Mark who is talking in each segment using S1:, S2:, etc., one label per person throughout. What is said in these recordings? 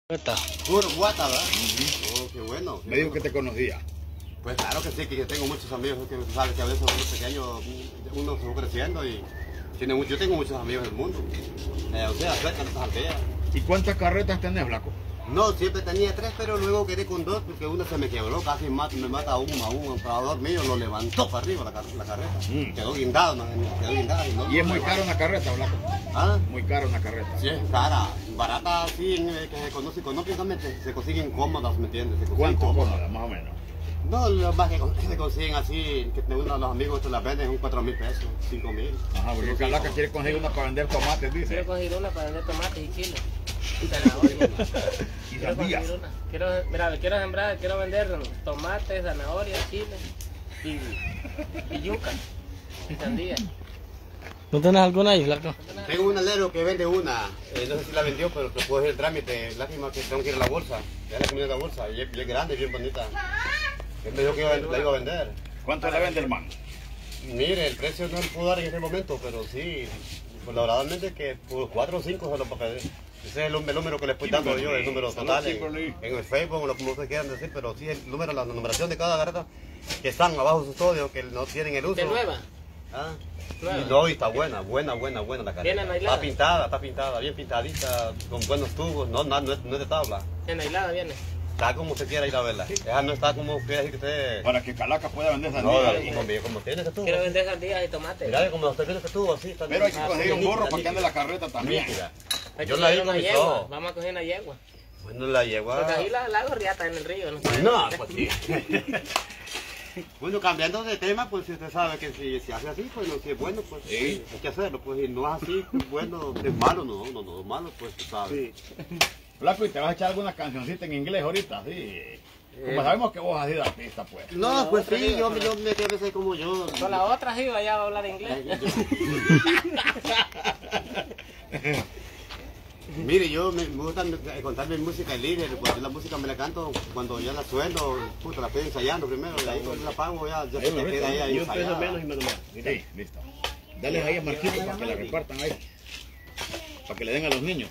S1: Puro guata, ¿verdad? Oh, qué bueno.
S2: Me dijo que te conocía.
S1: Pues claro que sí, que yo tengo muchos amigos, que sabes que a veces uno pequeño, uno se va creciendo y yo tengo muchos amigos del mundo. O sea, cerca de esas aldeas.
S2: ¿Y cuántas carretas tenés, Blanco?
S1: No, siempre tenía 3, pero luego quedé con 2 porque una se me quebró, casi me mata a un operador mío, lo levantó para arriba la carreta. Quedó guindado, quedó guindada.
S2: ¿Y es muy cara una carreta, Blanco?
S1: ¿Ah?
S2: Muy cara una carreta.
S1: Sí, es cara. Barata, sí, que se conoce económicamente, se consiguen cómodas, ¿me entiendes?
S2: ¿Cuánto cómodas, más o menos?
S1: No, lo más que se consiguen así, que uno de los amigos te las venden son 4.000 pesos, 5.000.
S2: Ajá, porque Calaca quiere conseguir una para vender tomates, dice.
S3: Quiero conseguir una para vender tomates y chiles. Y zanahoria.
S2: Y sandías.
S3: Quiero sembrar, quiero vender tomates, zanahoria, chiles y yuca. Y sandía.
S4: ¿No tenés alguna ahí, Flaco?
S1: Tengo un alero que vende una, no sé si la vendió, pero te puedo hacer el trámite. Lástima que tengo que ir a la bolsa. Ya le comí la bolsa, y es grande, bien bonita. Él me dijo que la iba a vender.
S2: ¿Cuánto le vende, hermano?
S1: Mire, el precio no lo puedo dar en este momento, pero sí, pues valoradamente que por 4 o 5 se lo puedo pedir. Ese es el número que les estoy dando yo, el número total en el Facebook, o lo que ustedes quieran decir, pero sí el número, la numeración de cada carreta que están abajo de su estudio, que no tienen el uso.
S3: ¿De nueva?
S1: ¿Ah?
S3: Nueva.
S1: Y no, y está buena la carreta.
S3: ¿Bien anailada?
S1: Está pintada, bien pintadita, con buenos tubos, no es de tabla.
S3: Enailada viene.
S1: Está como usted quiera ir a verla. Esa no está como quiere decir que usted...
S2: Para que Calaca pueda vender
S1: No,
S2: sandías.
S1: como tiene ese tubo.
S3: Quiero vender sandías y tomates.
S1: Mira, como usted tiene ese tubo, así está.
S2: Pero hay que conseguir un burro para que ande la carreta también.
S3: Hay que
S1: Yo la
S3: coger
S1: iba
S3: una
S1: y
S3: yegua.
S1: todo.
S3: Vamos a coger una yegua.
S1: Bueno, la yegua...
S3: Porque ahí la gorriata en el río.
S1: No, pues sí. Bueno, cambiando de tema, pues usted sabe que si se hace así, pues no, si es bueno, pues
S2: sí,
S1: hay que hacerlo. Pues si no es así, pues bueno, es malo, no, malo, pues tú sabes.
S2: Sí. Flaco, ¿y te vas a echar alguna cancioncita en inglés ahorita? Sí. Como sabemos que vos has sido artista, pues.
S1: No, pues sí, yo me quedé a veces como yo.
S3: Con la otra sí, allá va a hablar inglés.
S1: Mire, yo me gusta contar mi música en línea, pues la música me la canto cuando ya la sueldo, puta, la estoy ensayando primero, y ahí cuando la pago ya se te queda ahí ensayada.
S2: Sí, listo. Dale ahí a Marquito para que la repartan ahí. Para que le den a los niños.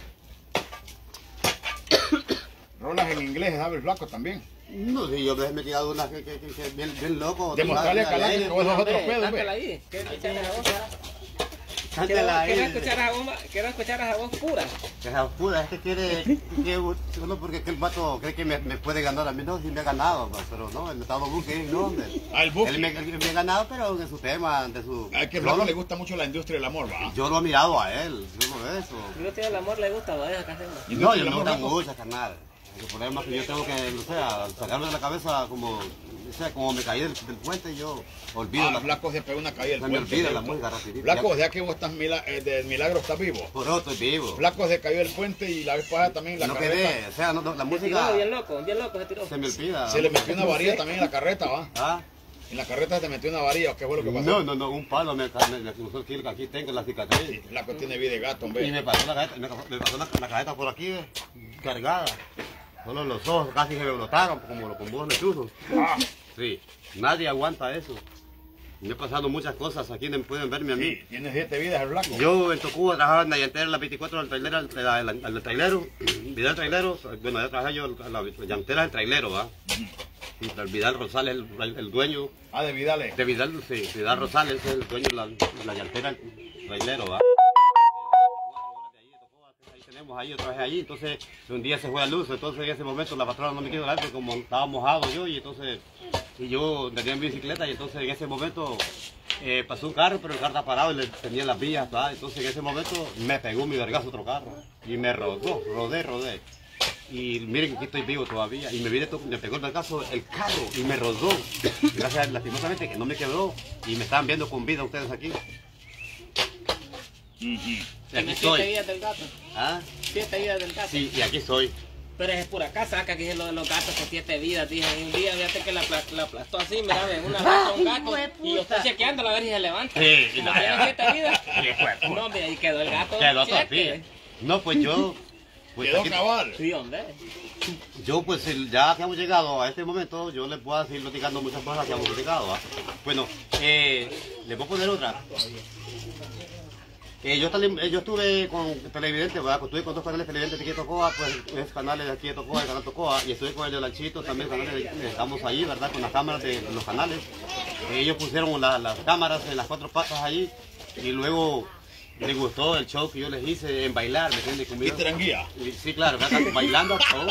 S2: Rolas en inglés, ¿sabes, Flaco, también?
S1: No, sí, yo me he tirado unas que bien loco.
S2: Demostrarle a Calaca que vos sos otro pedo,
S3: Cántala
S2: pues.
S3: ahí. Quiero escuchar esa voz.
S1: Cántala ahí.
S3: Quiero escuchar esa voz pura.
S1: Esa pura, es que quiere uno porque el vato cree que me puede ganar a mí, no, sí me ha ganado, pero no, el estado buque, no, hombre.
S2: Ah, el buque.
S1: Él me ha ganado, pero en su tema, de su...
S2: A que Flaco le gusta mucho la industria del amor, ¿va?
S1: Yo lo he mirado a él, yo no veo eso.
S3: Yo estoy el amor le gusta, va, esa canción.
S1: No, yo me gusta mucho, carnal. El problema es que yo tengo que, no sé, sacarme de la cabeza como, no sé, como me caí del puente, yo olvido la...
S2: Flaco se pegó una caída del
S1: Se me
S2: puente.
S1: olvida la música rapidito.
S2: Flaco, o sea que vos estás de milagro estás vivo.
S1: Por otro, estoy vivo.
S2: Flaco se cayó del puente y la vez pasada también la
S1: No
S2: carreta.
S1: quedé, o sea, la
S3: Se
S1: música
S3: tiró, bien loco se tiró.
S1: se me olvida.
S2: Se le metió una varilla también en la carreta, ¿va?
S1: ¿Ah?
S2: En la carreta se metió una varilla, ¿qué fue lo que pasó?
S1: No, un palo me cruzó el kilo que aquí tengo la cicatriz.
S2: Sí, Flaco tiene vida de gato,
S1: Y
S2: hombre.
S1: me pasó la cajeta por aquí, cargada. Solo los ojos casi se me brotaron, como con vos lechuzo. Sí, nadie aguanta eso. Me he pasado muchas cosas, aquí no pueden verme a mí.
S2: Sí, tiene 7 vidas el Flaco.
S1: Yo en Tocuba trabajaba en la llantera, la 24 del trailero, al trailero, Vidal Trailero, bueno, yo trabajaba yo en la llantera del trailero, ¿va? Sí, el Vidal Rosales, el dueño.
S2: Ah, de Vidales.
S1: De Vidal, sí, Vidal Rosales es el dueño de la llantera del trailero, ¿va? Ahí tenemos ahí, yo trabajé allí, entonces un día se fue la luz, entonces en ese momento la patrona no me quiso dar porque como estaba mojado yo y entonces... Y yo tenía mi bicicleta y entonces en ese momento pasó un carro, pero el carro está parado y le tenía las vías, ¿verdad? Entonces en ese momento me pegó mi vergazo otro carro y me rodé. Y miren que aquí estoy vivo todavía y me pegó el vergazo el carro y me rodó. Gracias lastimosamente que no me quebró y me estaban viendo con vida ustedes aquí. Y aquí
S3: Tiene 7
S1: estoy.
S3: vidas del gato.
S1: ¿Ah?
S3: 7 vidas del gato.
S1: Sí, y aquí estoy.
S3: Pero es pura casaca que es lo de los gatos con 7 vidas. Dije, un día fíjate que la aplastó así, mira, ve, una rata, un gato. Y yo estoy chequeando a ver si se levanta.
S1: Sí, y
S3: Como
S1: la-
S3: tiene 7 vidas.
S1: Sí,
S3: No, mira, y quedó el gato.
S1: Quedó
S3: cheque.
S1: todavía. No, pues yo... Pues
S2: Quedó
S1: aquí-
S2: cabal.
S3: Sí, hombre.
S1: Yo pues ya que hemos llegado a este momento, yo les puedo seguir platicando muchas cosas que hemos platicado. ¿Va? Bueno, les voy a poner otra. Yo estuve con televidentes, ¿verdad? Estuve con dos canales televidentes de aquí de Tocoa, pues es canales de aquí de Tocoa, el canal Tocoa, y estuve con el de Lanchito, también canales estamos ahí, ¿verdad? Con las cámaras de los canales. Ellos pusieron las cámaras en las 4 patas ahí, y luego les gustó el show que yo les hice en bailar, ¿me entiendes?
S2: ¿Y te eran guía?
S1: Sí, claro, bailando todo.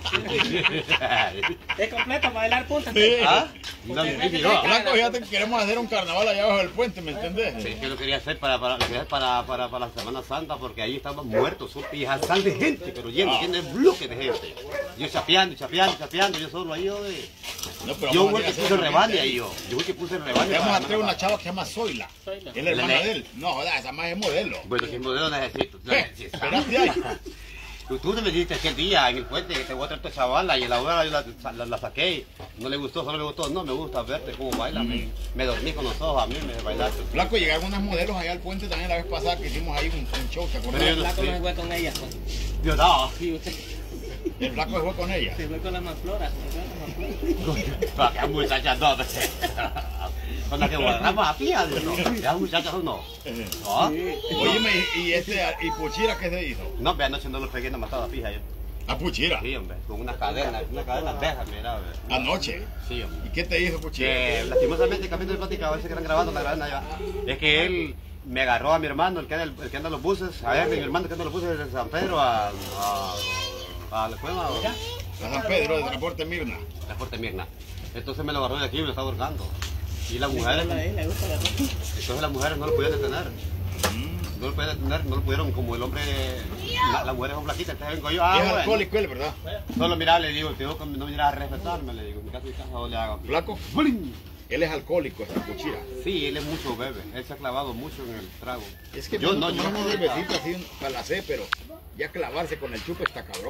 S3: Es completo para bailar punta.
S1: ¿Ah? No,
S2: Blanco, fíjate que queremos hacer un carnaval allá abajo del puente, ¿me entendés?
S1: Sí, que lo quería hacer para la Semana Santa, porque ahí estaban muertos, y sal de gente, pero lleno, tiene bloques de gente. Yo chapeando, yo solo ahí, yo fui que puse el rebane ahí, yo fui que puse el rebane.
S2: Vamos a traer una chava que se llama Zoila. Es la hermana de él. No, joda, esa más es modelo.
S1: Bueno, si modelo necesito.
S2: Espérate ahí.
S1: Tú me dijiste aquel día en el puente que te voy a traer tu chavala, y a la hora yo la saqué. No le gustó, solo le gustó. No, me gusta verte cómo baila. Me dormí con los ojos, a mí me bailaste.
S2: Flaco, llegaron unas modelos allá al puente también la vez pasada que hicimos ahí un show, ¿te acuerdas?
S3: El flaco no se fue con ella.
S1: Yo no.
S3: Sí, usted
S2: El flaco se fue con ella.
S3: se fue con las Manfloras.
S1: Para que muchachas no. Con las que guardamos a pía, ¿no? Las muchachas no. ¿No?
S2: Óyeme, ¿y Puchira qué se hizo?
S1: No, ve, anoche no lo pegué, no mataba a pija yo.
S2: ¿A Puchira?
S1: Sí, hombre, con una cadena de esas, mira, hombre.
S2: Anoche.
S1: Sí, hombre.
S2: ¿Y qué te hizo Puchira?
S1: Que lastimosamente, camino de plática, a veces que están grabando la cadena allá. Es que él me agarró a mi hermano, el que anda en los buses, a ver, mi hermano que anda en los buses de San Pedro a la cueva.
S2: A San Pedro, de Transporte Mirna.
S1: Transporte Mirna. Entonces me lo agarró de aquí y me lo estaba ahorcando. Y las mujeres, entonces las mujeres no lo podían detener. No lo podían detener, no lo pudieron, como el hombre, las mujeres son flaquitas, entonces vengo yo,
S2: Es
S1: bueno.
S2: alcohólico él, ¿verdad?
S1: Solo mirá, le digo, tengo que no venir a respetarme, le digo, mi casa no le hago.
S2: Flaco,
S1: ¡Bling!
S2: él es alcohólico, esta Puchira.
S1: Sí, él es mucho bebe, él se ha clavado mucho en el trago.
S2: Es que
S1: yo no,
S2: yo una cervecita así para la C, pero ya clavarse con el chupe está cabrón.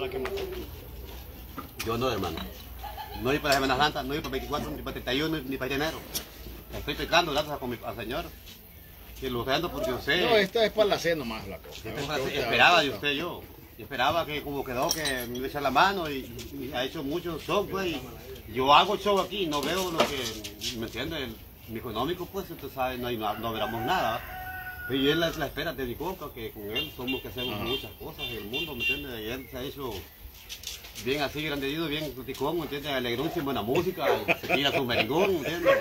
S1: Yo no, hermano. No voy para Semana Santa, no voy para 24, ni para 31, ni para enero. Estoy pecando gracias al Señor. Que lo dando porque usted...
S2: No, esta es para la C nomás, Flaco.
S1: Esperaba de usted yo. Esperaba que como quedó que me iba a echar la mano y ha hecho mucho show, pues. Y yo hago show aquí, no veo lo que, ¿me entiendes? Mi económico, pues, usted sabe, no veramos nada. Y él la espera de mi compa, que con él somos que hacemos muchas cosas en el mundo, ¿me entiendes? Y él se ha hecho bien así, grandecido, bien criticón, ¿me entiendes? Alegrón, sin buena música, se tira su merengón, ¿me entiendes?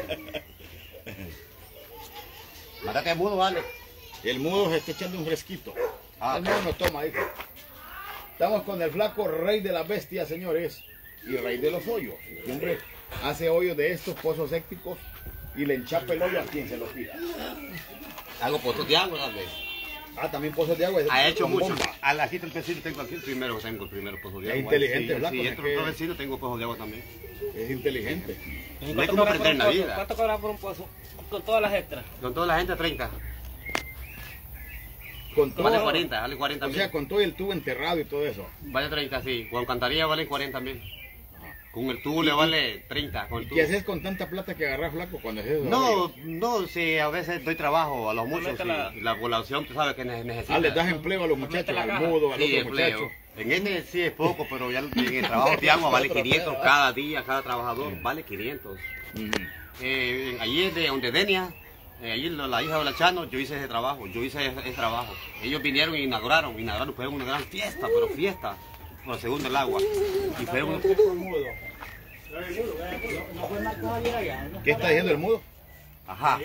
S1: Mátate el mudo, vale.
S2: El mudo se está echando un fresquito. El mudo no toma, dice. Estamos con el flaco rey de las bestias, señores, y rey de los hoyos. Este hombre hace hoyos de estos pozos sépticos y le enchapa el hoyo a quien se lo pida.
S1: Hago pozos de agua también.
S2: También pozos de agua.
S1: Ha hecho mucho.
S2: Bomba.
S1: Aquí el vecino tengo aquí tengo el primero pozo de agua.
S2: Es inteligente,
S1: sí,
S2: flaco.
S1: Sí, dentro del vecino tengo pozo de agua también.
S2: Es inteligente.
S1: No hay como aprender en la vida.
S3: ¿Cuánto cobra por un pozo? Con todas las extras.
S1: Con toda la gente 30.
S2: Con todo,
S1: Vale 40
S2: o
S1: mil.
S2: sea, con todo el tubo enterrado y todo eso.
S1: Vale 30, sí. Con cantarilla vale 40 mil. Con el tubo le vale 30. Con el
S2: ¿Y
S1: tubo.
S2: qué haces con tanta plata que agarras, flaco, cuando haces eso?
S1: No, sí, a veces doy trabajo a los muchos. Sí. La población, tú sabes que necesita.
S2: Les das empleo a los muchachos, al mudo, al
S1: sí,
S2: otro muchacho.
S1: En este sí es poco, pero ya en el trabajo de agua vale 500 cada día, cada trabajador vale 500. Allí es de donde Denia, allí la hija de la Chano, yo hice ese trabajo, ese trabajo. Ellos vinieron y inauguraron, fue una gran fiesta, pero fiesta, por segundo el agua. Y fue un...
S2: ¿Qué está diciendo el mudo?
S1: Ajá.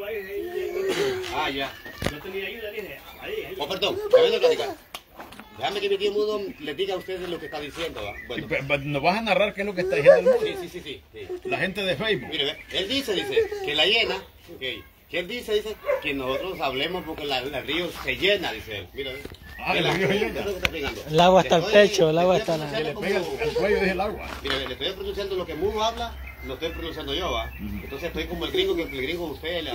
S3: Ya.
S1: Yo tenía ayuda, dije. Oh, perdón, me voy a platicar. Déjame que mi tío mudo les diga a ustedes lo que está diciendo. Bueno.
S2: ¿Nos vas a narrar qué es lo que está diciendo el mudo?
S1: Sí.
S2: La gente de Facebook.
S1: Mire, él dice que la llena, que él dice que nosotros hablemos porque el río se llena, dice él. Mira,
S2: el río llena.
S4: El agua está al pecho, el agua está...
S2: Que le pega el cuello es el agua.
S1: Mire, le estoy pronunciando lo que Mudo habla, lo estoy pronunciando yo, ¿va? Entonces estoy como el gringo, que el gringo usted,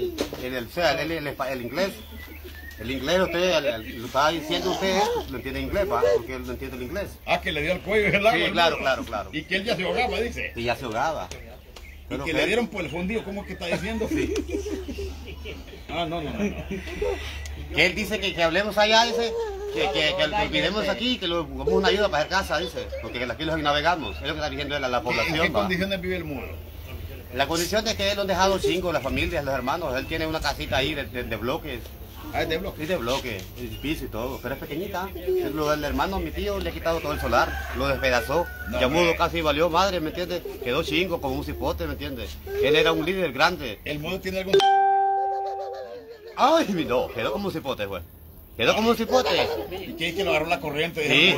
S1: el inglés. El inglés usted, lo estaba diciendo usted, lo entiende inglés, ¿va? Porque él no entiende el inglés.
S2: Que le dio el cuello es el agua.
S1: Sí, claro.
S2: Y que él ya se ahogaba, dice.
S1: Y ya se ahogaba.
S2: Y que le dieron por el fundido, ¿cómo que está diciendo?
S1: Sí.
S2: No.
S1: Que él dice que hablemos allá, dice, que olvidemos aquí, que lo pongamos una ayuda para hacer casa, dice, porque aquí los navegamos, es lo que está diciendo él a la población.
S2: ¿En qué condiciones vive el mudo?
S1: La condición es que él lo han dejado 5, las familias, los hermanos, él tiene una casita ahí de bloques,
S2: Ah, es de bloque.
S1: Sí, de bloque, el piso y todo, pero es pequeñita. Lo del hermano, mi tío, le ha quitado todo el solar, lo despedazó.
S2: No,
S1: Ya mudo casi valió madre, ¿me entiendes? Quedó chingo como un cipote, ¿me entiendes? Él era un líder grande.
S2: ¿El mudo tiene algún...?
S1: Ay, no, quedó como un cipote, güey. Quedó como un cipote.
S2: ¿Y quién es que lo agarró la corriente?
S1: Sí.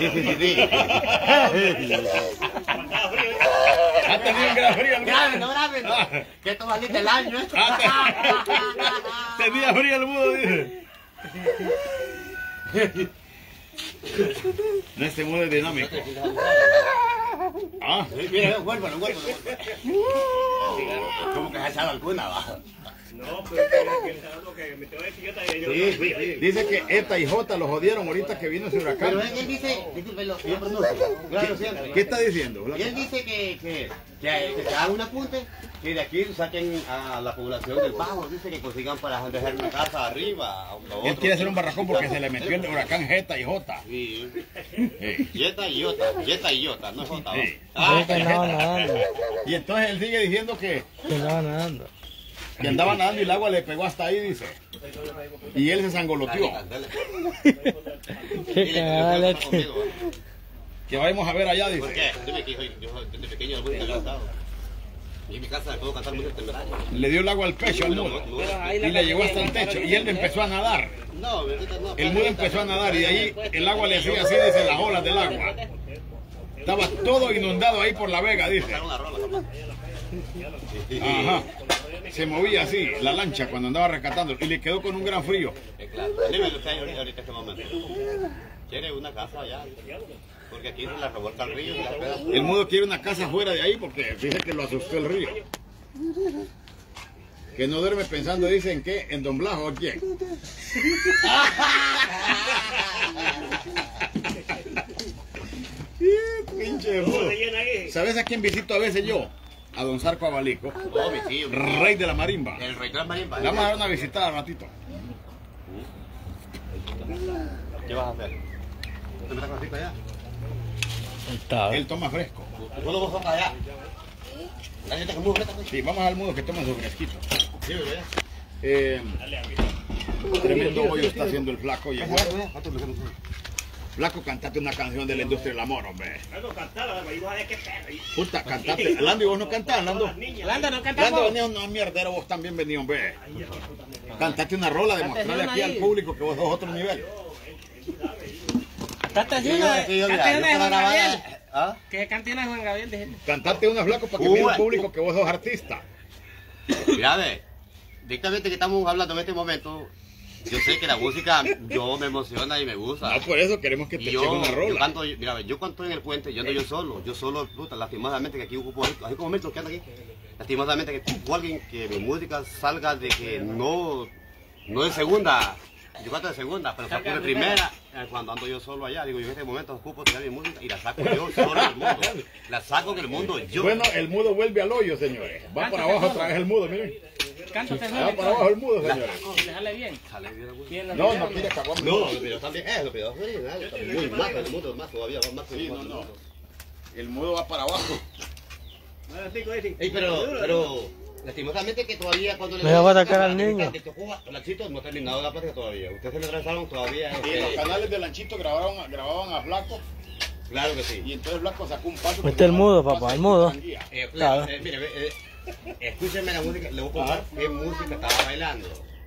S2: ¿Ha tenido un gran frío el mudo?
S1: Grave, no. Que esto valiste el año, ¿eh?
S2: Tenía frío el mudo, dice. No, este mudo es dinámico. Ah,
S1: Mira, vuélvalo. Como que se ha echado alguna, va.
S5: No, pero que me te voy a decir yo también.
S1: Sí.
S2: dice que ETA y J lo jodieron ahorita que vino ese huracán.
S1: Pero él dice, discúlpelo, yo pronuncio, claro, siempre.
S2: ¿Qué está diciendo?
S1: Y él dice que se haga un apunte, que de aquí saquen a la población del Bajo, dice que consigan para dejar una casa arriba, a otro.
S2: Él quiere hacer un barracón porque se le metió el huracán Jeta y J.
S1: Sí.
S2: Sí.
S1: Yeta y Iota, no es Jota.
S2: Sí.
S4: Sí, que andaba nadando.
S2: Y entonces él sigue diciendo que
S4: Que andaba nadando.
S2: andaba nadando y el agua le pegó hasta ahí, dice. Y él se sangoloteó.
S4: Qué cagada leche.
S2: Que vayamos a ver allá,
S1: ¿Por
S2: dice.
S1: qué? Dime que yo desde pequeño la música la he cantado. Y en mi casa puedo cantar música temeraria.
S2: Le dio el agua al pecho al mudo. Y le llegó hasta el techo. Y él empezó a nadar.
S1: No, bendita no.
S2: El mudo empezó a nadar y de ahí el agua le hacía así, dice, las olas del agua. Estaba todo inundado ahí por la vega, dice.
S1: Una rola, capaz.
S2: Ajá. Se movía así la lancha cuando andaba rescatando y le quedó con un gran frío.
S1: Claro. Dime lo que hay ahorita en este momento. ¿Quiere una casa allá? Porque aquí se la revuelca el río y la pega.
S2: El mudo quiere una casa fuera de ahí porque dice que lo asustó el río. Que no duerme pensando, dice, ¿en qué? ¿En Don Blas o quién? Pinche mudo. ¿Sabes a quién visito a veces yo? A Don Zarco Abalico,
S1: No, mi tío.
S2: rey de la marimba.
S1: El rey de la marimba.
S2: Le vamos a dar una visitada al ratito.
S1: ¿Qué vas a hacer? ¿Te metes con la pica allá?
S4: Estaba.
S2: Él toma fresco.
S1: ¿Tú lo vas a tocar allá? La gente que muy freta, pues.
S2: Sí, vamos al mudo que toma su fresquito.
S1: Sí, ¿verdad?
S2: Tremendo hoyo está haciendo el flaco. Y el
S1: ¿Cuánto
S2: mudo.
S1: me quedan?
S2: Flaco, cantate una canción de la industria del amor, hombre.
S5: No cantaba, y vas a ver qué perro.
S2: Puta, cantate. Lando, ¿y vos no cantás, Lando?
S3: Landa, no
S2: Lando,
S3: cantamos.
S2: venía una mierdero, vos también venía, hombre. Cantate una rola, demostrarle aquí al público que vos sos otro nivel.
S3: Cantate
S1: Sí,
S3: una
S1: yo,
S3: de
S1: mira, yo
S3: Juan
S1: para
S3: Gabriel.
S1: grabar. ¿Ah?
S3: Que cante una de Juan Gabriel, déjeme.
S2: Cantate una, flaco, para que mire el público que vos sos artista.
S1: Mira, ve, directamente que estamos hablando en este momento, yo sé que la música yo me emociona y me gusta.
S2: No, por eso queremos que te
S1: Y
S2: echen una
S1: yo
S2: rola.
S1: canto, mira, ve, yo cuando estoy en el puente, yo ando yo solo, puta, lastimosamente que aquí ocupo, hay momentos que ando aquí, lastimosamente que ocupo a alguien que mi música salga de que no de segunda, yo canto de segunda, pero saco de primera, cuando ando yo solo allá, digo yo en este momento ocupo tirar mi música y la saco yo solo en el mundo, la saco en el mundo yo.
S2: Bueno, el mudo vuelve al hoyo, señores. Va para abajo otra vez el mudo, miren.
S3: Cántate
S2: Va
S3: solo.
S2: para abajo el mudo, señores.
S3: Si le sale bien.
S1: Sale bien la música.
S3: Bien,
S2: No, no quiere caguama.
S1: No, los videos también, los videos son originales, muy más, el mundo más todavía, más.
S2: Sí, no. El mudo va para abajo.
S1: Ey, pero lastimosamente que todavía cuando le
S4: Me va a atacar al niño.
S1: Lanchito no ha terminado la plática todavía. Ustedes se me atrasaron todavía.
S2: Y los canales de Lanchito grababan a Flaco.
S1: Claro que sí.
S2: Y entonces Flaco sacó un paso.
S4: Este es el mudo, papá, el mudo.
S1: Claro, mire, escúchenme la música, le voy a contar qué música estaba bailando.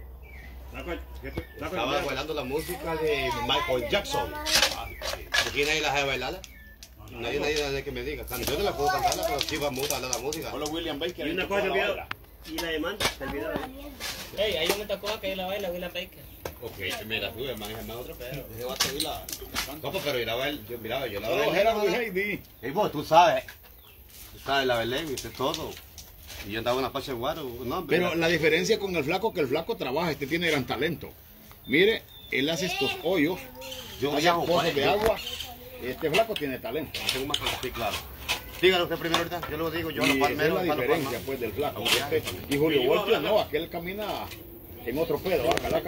S1: Estaba bailando la música de Michael Jackson. ¿Aquí nadie la sabe bailarla? Nadie de que me diga. Yo no la puedo cantarla, pero sí vamos a bailar la música.
S2: Solo William Baker.
S5: Y una cosa, olvidado. Y la demanda, se olvidaba.
S3: Ey, ahí me tocó que la baila, Willa Baker.
S1: Ok, mira, tú, hermano, es más otro pedo. Ese va a subir la... No, pero yo la
S2: Todos
S1: bailé.
S2: eran muy Heidi.
S1: Y vos, tú sabes, la bailé, viste todo. Y yo andaba en una pacha de guaro, no,
S2: Pero la diferencia con el Flaco, que el Flaco trabaja, este tiene gran talento. Mire, él hace estos hoyos,
S1: yo
S2: hace
S1: viajo,
S2: pozos de agua. Este Flaco tiene talento.
S1: Tengo más cosas, sí, claro. Dígalo usted primero ahorita, yo lo digo, yo
S2: Y
S1: lo
S2: esa es
S1: palmero,
S2: la diferencia, pues, del Flaco. Y Julio Voltio no, aquel camina en otro pedo, ¿va? Calaca.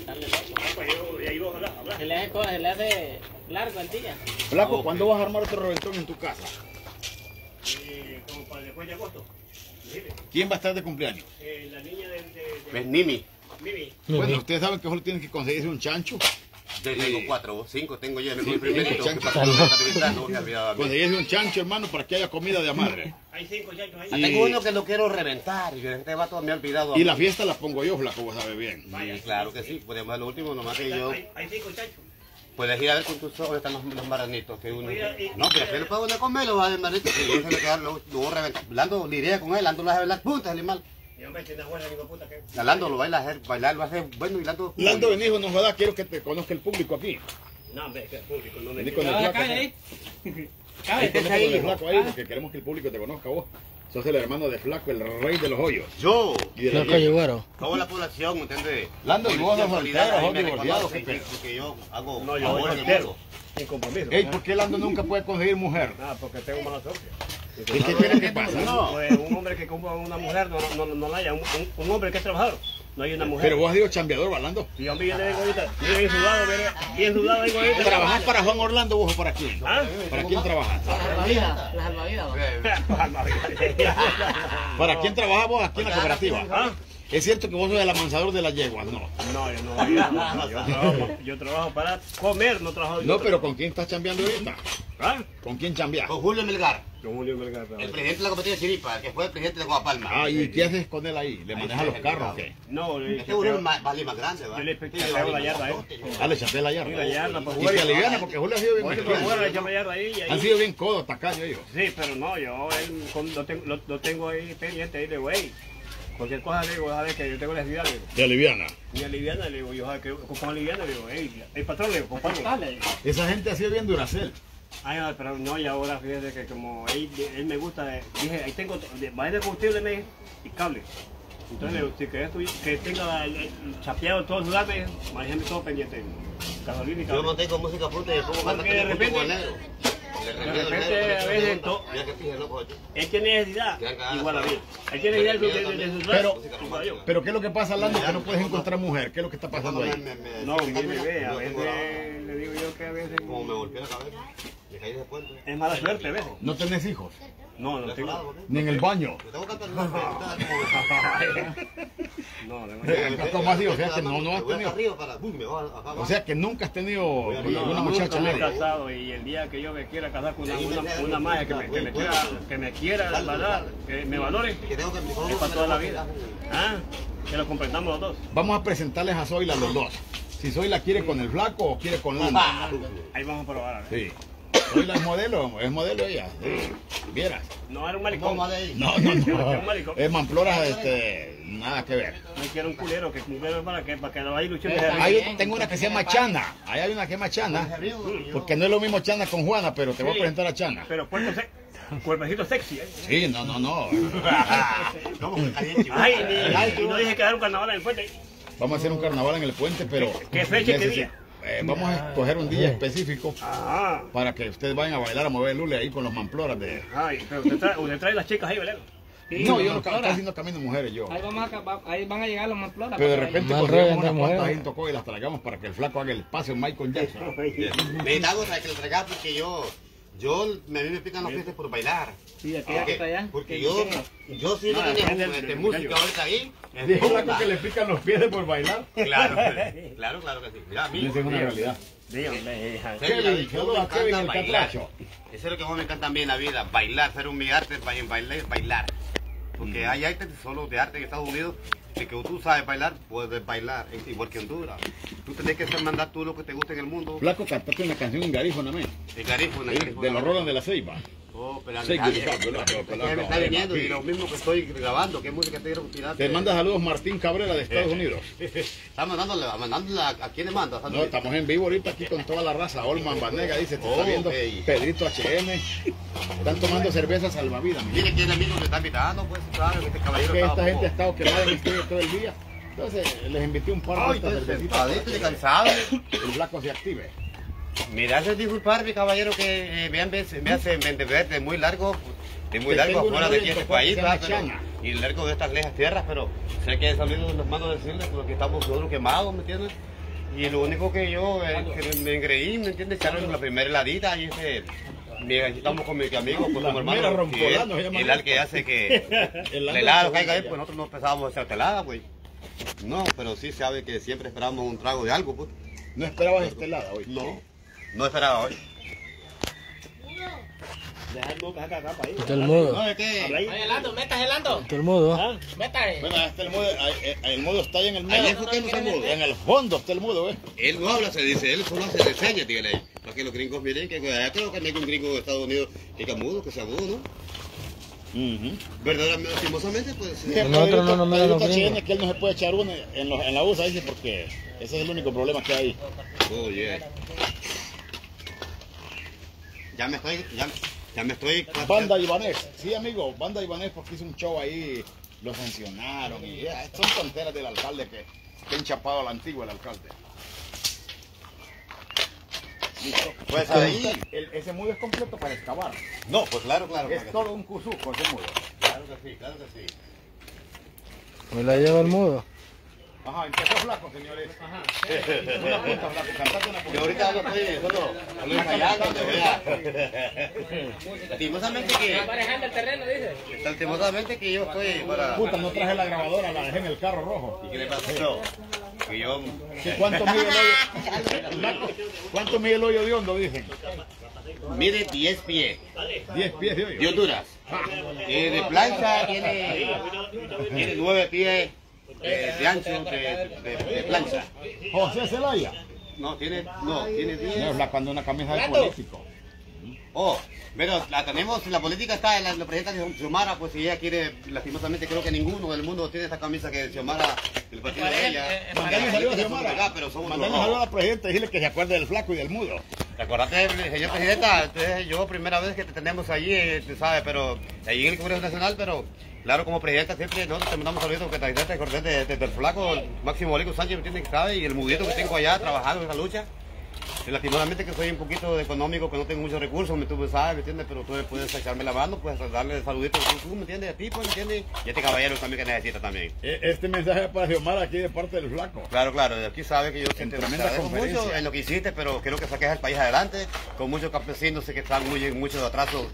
S3: Se le hace largo el día.
S2: Flaco, ¿cuándo vas a armar otro reventón en tu casa?
S5: Como para después de agosto.
S2: ¿Quién va a estar de cumpleaños?
S5: La niña
S1: Pues Nimi.
S5: Mimi.
S2: Bueno, ustedes saben que solo tienen que conseguirse un chancho.
S1: Yo tengo 4 o 5, tengo ya el primerito.
S2: Conseguirse un chancho, hermano, para que haya comida de a madre.
S5: Hay 5 chanchos ahí.
S2: Y-
S1: Tengo uno que lo quiero reventar y este vato me ha olvidado.
S2: Y la fiesta la pongo yo, flaco, vos sabes bien.
S1: Sí, claro que sí, podemos hacer lo último, nomás que yo...
S5: Hay 5 chanchos.
S1: Puedes ir a ver con tus ojos, están los marranitos que uno...
S5: Mira, y-
S1: No, pero después lo puedo poner a comer, los marranitos, y yo se me queda, lo voy a reventar. Lando lidia con él, Lando lo hace bailar puntas, el animal.
S5: Y hombre, tiene buena, hijo de puta, que...
S1: Lando lo baila, bailar lo hace bueno y Lando...
S2: Lando, vení, hijo, no jodas, quiero que te conozca el público aquí.
S5: No, hombre, que el público no me...
S2: Vení con el flaco. Ahí conozco con el flaco ahí, porque queremos que el público te conozca vos. Sos el hermano de Flaco, el rey de los hoyos.
S1: Yo,
S2: Y de la
S4: Flaco
S2: yegua.
S4: Llegüero.
S1: toda la población, ¿me entiendes?
S2: Lando, y vos sos soltero, sos divorciado, ¿qué pedo?
S1: Porque yo hago
S5: No, yo
S1: amor
S5: voy
S1: en el
S5: soltero.
S1: mundo.
S5: Sin compromiso.
S2: Ey, ¿por qué Lando nunca puede conseguir mujer?
S5: Ah, porque tengo mala suerte.
S2: ¿Y qué quiere que pase?
S1: No.
S5: Pues un hombre que compra una mujer no la haya. Un hombre que es trabajador. No hay una mujer.
S2: Pero vos has sido chambeador, balando.
S5: Y hombre, yo le digo ahorita, mire bien sudado, mire, bien sudado, vengo ahorita.
S2: ¿Trabajás para Juan Orlando vos o para quién?
S5: ¿Ah?
S2: ¿Para quién trabajas?
S5: ¿Ah?
S2: ¿Para quién trabajas vos aquí en la cooperativa?
S5: ¿Ah?
S2: ¿Es cierto que vos sos el amansador de las yeguas? No.
S5: No, yo trabajo para comer, no trabajo.
S2: No, pero ¿con quién estás chambeando ahorita?
S5: ¿Ah?
S2: ¿Con quién chambeás?
S1: Con Julio Melgar,
S5: Con Julio Melgar.
S1: el presidente de la cooperativa de Chiripa, el que fue el presidente de Guapalma.
S2: Ah, ¿y qué haces con él ahí? ¿Le
S1: Ahí
S2: manejas
S1: está
S2: los carros o qué?
S5: No, le
S1: Este Julio es más grande, ¿va?
S5: Yo le pego la yarda a él.
S2: Ah, le echaste la
S5: Sí, la
S2: yarda.
S5: yarda, pues,
S2: Y te aliviana porque Julio ha sido bien
S5: Oye, pero bueno, le
S2: mezclado.
S5: echamos la yarda ahí y ahí.
S2: Han sido bien codos, tacaños ellos.
S5: Sí, pero no, yo lo tengo ahí pendiente, ahí le digo, hey, cualquier cosa le digo, sabes que yo tengo necesidad, le digo.
S2: Te aliviana.
S5: Y aliviana, le digo, yo sabes que con aliviana, le digo, hey, el patrón, le digo, compadre.
S2: Esa gente ha sido bien Duracell.
S5: Ay, no, pero no, y ahora fíjese que como él me gusta, dije, ahí tengo, vaya de combustible, me dije, y cable. Entonces le digo, si querés que tenga el chapeado todo su lado, manéjame todo pendiente, gasolina y
S1: Yo
S5: cable.
S1: mantengo música puta y después
S5: Porque de repente- a veces él tiene necesidad, igual a mí. Él tiene necesidad de su
S2: Pero-
S5: igual yo.
S2: Pero ¿qué es lo que pasa, Lando? Que no puedes encontrar mujer. ¿Qué es lo que está pasando ahí?
S5: No, mire, ve, a veces le digo yo que a veces
S1: Como me golpeé la cabeza, me caí de puente.
S5: es mala suerte a veces.
S2: ¿No tenés hijos?
S5: No, no tengo.
S2: Ni en el baño.
S1: Yo tengo que cantar
S5: No, no.
S2: ¿Cómo así? O sea que no has tenido. O sea que nunca has tenido con alguna muchacha
S5: me he
S2: negra.
S5: casado y el día que yo me quiera casar con una magia que me quiera valorar, que me valore, es para toda la vida. ¿Ah? Que lo comprendamos los dos.
S2: Vamos a presentarles a Zoila los dos. Si Zoila quiere con el flaco o quiere con Lando.
S5: Ahí vamos a probar. A ver.
S2: Sí. Zoila es modelo ella. Sí. Vieras.
S5: No era un maricón.
S2: No,
S5: Era
S2: no.
S5: un maricón.
S2: Es Manflora, nada que ver.
S5: No quiero un culero, que un culero para que lo vaya luchando.
S2: Tengo una que se llama Chana. Ahí hay una que se llama Chana. Porque no es lo mismo Chana con Juana, pero te voy a presentar a Chana.
S5: Pero cuerpecito sexy, ¿eh?
S2: Sí, no.
S5: Ay, y no dije que dar un carnaval en el puente.
S2: Vamos a hacer un carnaval en el puente, pero
S5: ¿Qué fecha y qué día?
S2: vamos a escoger un día específico
S5: Ah,
S2: para que ustedes vayan a bailar a mover el lule ahí con los manploras de...
S5: ay, pero usted trae las chicas ahí, ¿verdad?
S2: No, yo no, casi no camino mujeres yo.
S3: Ahí van a llegar los más floras.
S2: Pero de repente
S4: Mal
S2: conseguimos
S4: rollo
S2: unas
S4: entre
S2: cuantas ahí
S4: mujeres.
S2: en Tocó y las traigamos para que el flaco haga el espacio en Michael Jackson.
S1: Necesitamos que lo traigas porque a mí me pican los pies por bailar.
S3: Sí, aquella que está allá.
S1: Porque yo sí no tenía música ahorita ahí.
S2: Dijo el flaco que le pican los pies por bailar.
S1: Claro que sí. Mira, a mí.
S2: Esa es una realidad.
S5: Dígame, hija.
S2: Kevin, saludos a Kevin el Catracho.
S1: Eso es lo que a mí me encanta también en la vida, bailar, ser un mi arte, bailar. Porque hay arte solo de arte en Estados Unidos, de que tú sabes bailar, puedes bailar, es igual que Honduras. Tú tenés que hacer mandar tú lo que te guste en el mundo.
S2: Flaco, cantaste una canción en garífona, ¿no?
S1: El garífuna,
S2: De los Roland de la Ceiba.
S1: Oh, pero
S2: Sí,
S1: me está viniendo y lo mismo que estoy grabando, ¿qué música te quiero tirar?
S2: Te manda saludos Martín Cabrera de Estados Unidos.
S1: Estás mandándole a quién le manda.
S2: No, estamos en vivo ahorita aquí con toda la raza. Olman Banega dice, te está viendo.
S1: Ok.
S2: Pedrito HM. Están tomando cerveza salvavidas. mi
S1: Mire quién amigo me está invitando, pues claro, este
S2: Es
S1: caballero
S2: que esta
S1: estaba
S2: gente ha
S1: poco.
S2: estado quemada en el estudio todo el día. Entonces les invité un par de
S1: Ay,
S2: estas
S1: estoy
S2: cervecitas para
S1: sentadito y
S2: que
S1: cansado.
S2: el flaco se active.
S1: Me hace disculpar, mi caballero, que me hace ver de muy largo
S2: Te tengo una
S1: afuera de
S2: novia
S1: aquí
S2: en
S1: este
S2: Tocó
S1: país,
S2: que se llama
S1: ¿verdad?
S2: Chana.
S1: Y largo de estas lejas tierras, pero sé que es amigo nos mando a decirles que estamos nosotros quemados, ¿me entiendes? Y lo único que yo que me engreí, ¿me entiendes? Echaron la primera heladita y estamos con mi amigo, pues
S2: La
S1: como
S2: mera
S1: hermano,
S2: rompolano se llama
S1: el que hace que
S2: El
S1: el helado caiga ahí, pues nosotros no empezábamos a hacer helada, güey. No, pero sí sabe que siempre esperamos un trago de algo, pues.
S2: ¿No esperabas estelada hoy?
S1: No, no esperaba hoy.
S5: Deja el boca acá para ahí.
S4: Está el mudo.
S1: No, es que...
S5: Habla ahí.
S3: Oye, Lando, metas el Lando.
S4: Está el mudo.
S5: Ah,
S3: Métale.
S2: Bueno, está el mudo está ahí en el medio.
S1: Ahí enfoquemos al mudo.
S2: En el fondo está el mudo, ¿eh?
S1: Él no habla, se dice, él solo hace señas, dígale. Para que los gringos miren que allá creo que no hay un gringo de Estados Unidos que sea mudo, ¿no? Verdaderamente, lastimosamente, pues...
S2: Sí,
S4: Nosotros no nos miran los
S2: Pedrito
S4: gringos.
S2: Chillén, que él no se puede echar uno en la USA, dice, porque ese es el único problema que hay.
S1: Oh, yeah. Ya me estoy...
S2: Banda Ibanés, sí amigo, Banda Ibanés porque hizo un show ahí, lo sancionaron y son tonteras del alcalde que enchapado a la antigua el alcalde. Listo.
S1: Pues ahí...
S2: Ese mudo es completo para excavar.
S1: No, pues claro.
S2: Es todo un cuzuco ese mudo.
S1: Claro que sí.
S4: Pues la lleva el mudo.
S2: Ajá, empezó flaco, señores. Ajá. Una punta, flaco, cantate una punta.
S1: Yo ahorita no estoy solo ensayando, te vea. Lastimosamente que...
S3: Está manejando el terreno, dice.
S1: Lastimosamente que yo estoy para...
S2: Puta, no traje la grabadora, la dejé en el carro rojo.
S1: ¿Y qué le pasó? Que yo...
S2: Sí, ¿cuánto mide el hoyo? ¿Cuánto mide el hoyo de hondo, dicen?
S1: Mide 10 pies
S2: 10 pies de hoyo.
S1: de Honduras. De plancha tiene 9 pies de ancho de plancha.
S2: José Zelaya.
S1: No, tiene 10.
S2: No, es la cuando una camisa de político.
S1: Oh, pero la tenemos, la política está en la presidenta Xiomara, pues si ella quiere, lastimosamente creo que ninguno del mundo tiene esta camisa que Xiomara, el partido de ella.
S2: Mandale saludos a Xiomara.
S1: Pero somos
S2: Mandale
S1: los
S2: saludos al presidente y dile que se acuerde del flaco y del mudo.
S1: Recordate, señor presidenta, entonces, yo primera vez que te tenemos allí, tú sabes, pero allí en el Congreso Nacional, pero claro, como presidenta siempre nosotros te mandamos saludos porque te acordé del flaco, el Máximo Bolico Sánchez, ¿me entiendes? Que sabe, y el mudito que tengo allá trabajando en esa lucha. Y lastimosamente que soy un poquito económico, que no tengo muchos recursos, tú sabes, ¿me entiendes? Pero tú puedes echarme la mano, pues darle saluditos tú, ¿me entiendes? A ti, pues, ¿me entiendes? Y a este caballero también que necesita también.
S2: Este mensaje es para Xiomara aquí de parte del flaco.
S1: Claro, aquí sabe que yo siempre
S2: tremenda
S1: te agradezco
S2: conferencia.
S1: mucho en lo que hiciste, pero quiero que saques al país adelante, con muchos campesinos, sé que están muchos atrasos,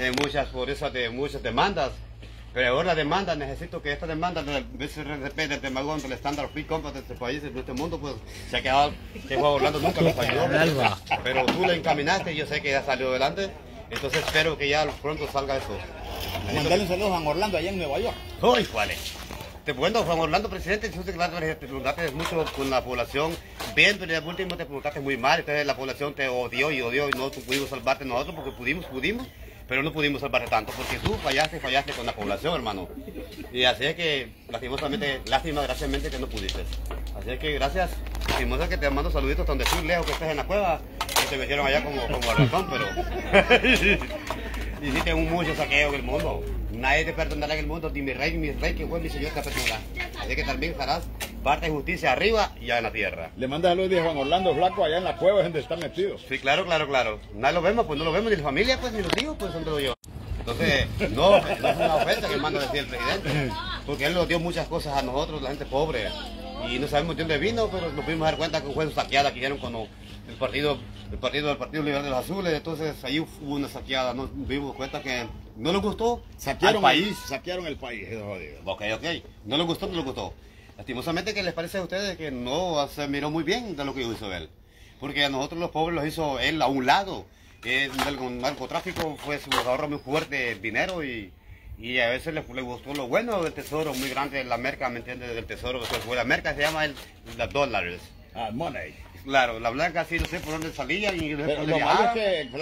S1: por eso de muchas demandas. Pero ahora la demanda, necesito que esta demanda del BCRP, del Temagón, del Standard Free Compact de este país, de este mundo, pues se ha quedado, que Juan Orlando nunca lo falló. Pero tú lo encaminaste y yo sé que ya salió adelante. Entonces espero que ya pronto salga eso.
S2: Mandale un saludo a Juan Orlando allá en Nueva York.
S1: ¡Uy, cuál es! Bueno, Juan Orlando, presidente, tú te preguntaste mucho con la población, bien, pero el último te preguntaste muy mal, entonces la población te odió y no pudimos salvarte nosotros porque pudimos, pero no pudimos salvarte tanto porque tú fallaste con la población, hermano. Y así es que, graciasmente que no pudiste. Así es que gracias, lastimosa que te mando saluditos donde tú lejos que estés en la cueva, que te metieron allá como al ratón, pero hiciste mucho saqueo en el mundo. Nadie te perdonará en el mundo, ni mi rey, que fue mi Señor te perdonará. Así que también harás parte de justicia arriba y allá en la tierra.
S2: Le manda saludos a Juan Orlando flaco allá en la cueva, es donde están metidos.
S1: Sí, claro. Nadie lo vemos, pues no lo vemos ni la familia, pues ni los hijos, pues son todos yo. Entonces, no es una ofensa que manda a decir el presidente, porque él nos dio muchas cosas a nosotros, la gente pobre, y no sabemos de dónde vino, pero nos pudimos dar cuenta que fue una saqueada que hicieron cuando el partido Liberal de los Azules, entonces ahí hubo una saqueada, nos dimos cuenta que no les gustó
S2: Saquearon
S1: al país.
S2: Saquearon el país, eso jodido.
S1: Ok, no les gustó. Lastimosamente, ¿qué les parece a ustedes que no se miró muy bien de lo que hizo él? Porque a nosotros los pobres los hizo él a un lado. El narcotráfico fue su ahorro muy fuerte el dinero y a veces le gustó lo bueno del tesoro muy grande, la merca, ¿me entiendes? Del tesoro, fue la merca se llama los dólares.
S2: Money.
S1: Claro, la blanca sí no sé por dónde salía y no sé por
S2: Pero
S1: dónde
S2: lo malo es
S1: viajaba.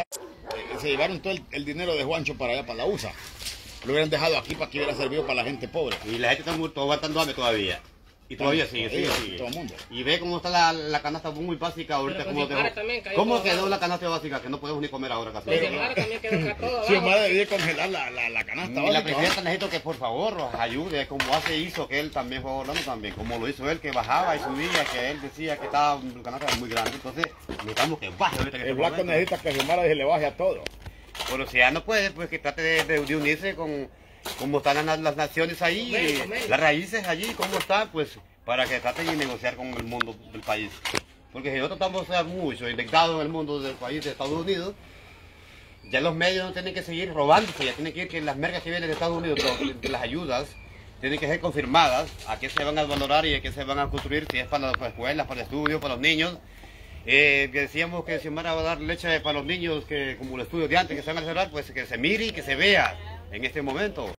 S2: que se llevaron todo el dinero de Juancho para allá, para la USA. Lo hubieran dejado aquí para que hubiera servido para la gente pobre.
S1: Y la gente está aguantando hambre todavía. Y todavía sigue.
S2: Todo el mundo.
S1: Y ve cómo está la canasta muy básica ahorita. ¿Cómo quedó la canasta básica? Que no podemos ni comer ahora casi.
S3: Xiomara también quedó acá todo
S2: Xiomara
S3: abajo.
S2: debía congelar la canasta
S1: Y la
S2: básica.
S1: presidenta necesito que por favor nos ayude, como hizo que él también fue Orlando también, como lo hizo él, que bajaba y subía, que él decía que estaba un canasta muy grande, entonces necesitamos que baje ahorita.
S2: El blanco necesita que Xiomara se le baje a todo.
S1: Pero si ya no puede, pues que trate de unirse con cómo están las naciones ahí, las raíces allí, cómo están, pues para que traten de negociar con el mundo del país. Porque si nosotros estamos mucho indexados en el mundo del país de Estados Unidos, ya los medios no tienen que seguir robándose, ya tienen que ir que las mercas que vienen de Estados Unidos, las ayudas, tienen que ser confirmadas a qué se van a valorar y a qué se van a construir, si es para las escuelas, para el estudio, para los niños. Decíamos que si van a dar leche para los niños, que como los estudios de antes que se van a cerrar, pues que se mire y que se vea en este momento.